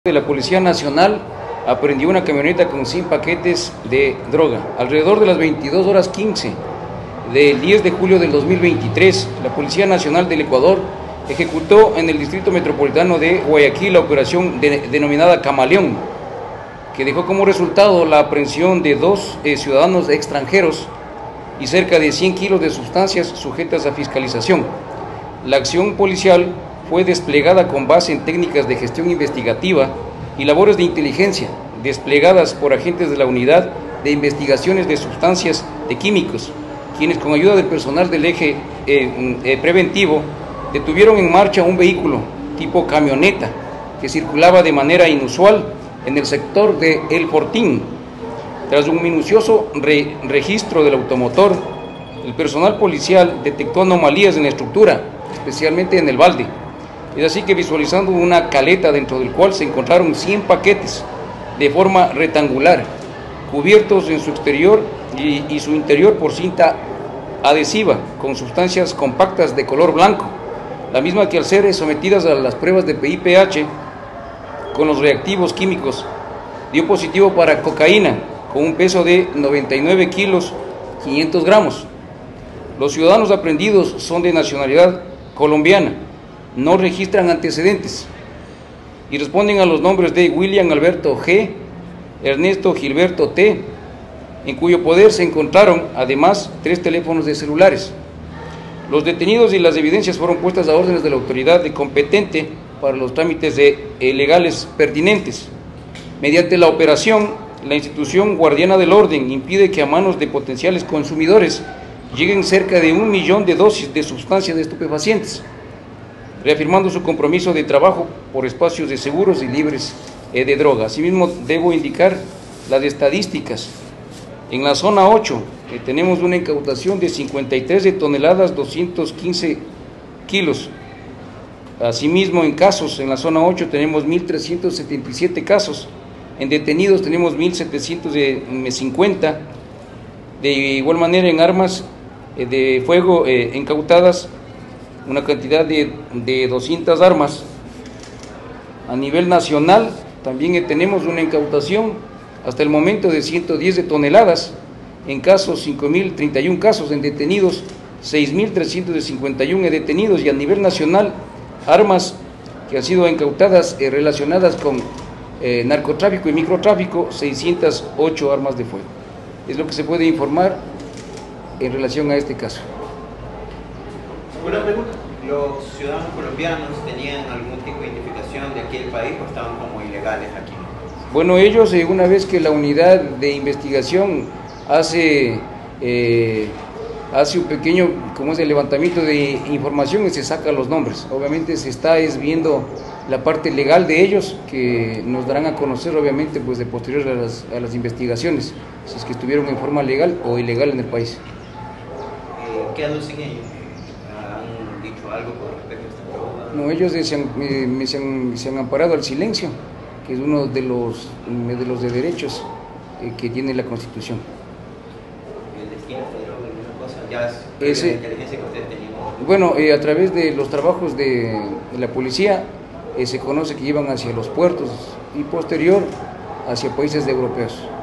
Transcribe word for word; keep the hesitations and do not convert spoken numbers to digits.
De la Policía Nacional aprendió una camioneta con cien paquetes de droga. Alrededor de las veintidós horas quince del diez de julio del dos mil veintitrés, la Policía Nacional del Ecuador ejecutó en el Distrito Metropolitano de Guayaquil la operación de, denominada Camaleón, que dejó como resultado la aprehensión de dos eh, ciudadanos extranjeros y cerca de cien kilos de sustancias sujetas a fiscalización. La acción policial fue desplegada con base en técnicas de gestión investigativa y labores de inteligencia, desplegadas por agentes de la Unidad de Investigaciones de Sustancias de Químicos, quienes con ayuda del personal del eje eh, eh, preventivo detuvieron en marcha un vehículo tipo camioneta que circulaba de manera inusual en el sector de El Fortín. Tras un minucioso re registro del automotor, el personal policial detectó anomalías en la estructura, especialmente en el balde. Es así que, visualizando una caleta dentro del cual se encontraron cien paquetes de forma rectangular, cubiertos en su exterior y, y su interior por cinta adhesiva con sustancias compactas de color blanco, la misma que al ser sometidas a las pruebas de P I P H con los reactivos químicos dio positivo para cocaína con un peso de noventa y nueve kilos quinientos gramos. Los ciudadanos aprehendidos son de nacionalidad colombiana, no registran antecedentes y responden a los nombres de William Alberto G., Ernesto Gilberto T., en cuyo poder se encontraron además tres teléfonos de celulares. Los detenidos y las evidencias fueron puestas a órdenes de la autoridad competente para los trámites de, eh, legales pertinentes. Mediante la operación, la institución guardiana del orden impide que a manos de potenciales consumidores lleguen cerca de un millón de dosis de sustancias de estupefacientes, reafirmando su compromiso de trabajo por espacios de seguros y libres eh, de droga. Asimismo, debo indicar las estadísticas. En la zona ocho eh, tenemos una incautación de cincuenta y tres de toneladas, doscientos quince kilos. Asimismo, en casos, en la zona ocho tenemos mil trescientos setenta y siete casos. En detenidos tenemos mil setecientos cincuenta. De igual manera, en armas eh, de fuego eh, incautadas, una cantidad de, de doscientas armas. A nivel nacional también tenemos una incautación hasta el momento de ciento diez de toneladas, en casos cinco mil treinta y uno casos, en detenidos seis mil trescientos cincuenta y uno detenidos, y a nivel nacional armas que han sido incautadas eh, relacionadas con eh, narcotráfico y microtráfico, seiscientas ocho armas de fuego. Es lo que se puede informar en relación a este caso. Una pregunta, ¿los ciudadanos colombianos tenían algún tipo de identificación de aquel país o estaban como ilegales aquí? Bueno, ellos, eh, una vez que la unidad de investigación hace, eh, hace un pequeño, como es el levantamiento de información, y se saca los nombres. Obviamente se está es viendo la parte legal de ellos, que nos darán a conocer obviamente pues de posterior a las, a las investigaciones, si es que estuvieron en forma legal o ilegal en el país. Eh, ¿Qué aducen ellos? ¿Algo con respecto a esta droga? No, ellos se han, eh, se, han, se han amparado al silencio, que es uno de los de, los de derechos eh, que tiene la Constitución. ¿El destino de droga y una cosa? ¿Ya es Ese, la inteligencia que ustedes tenían? Bueno, eh, a través de los trabajos de, de la policía eh, se conoce que llevan hacia los puertos y posterior hacia países europeos.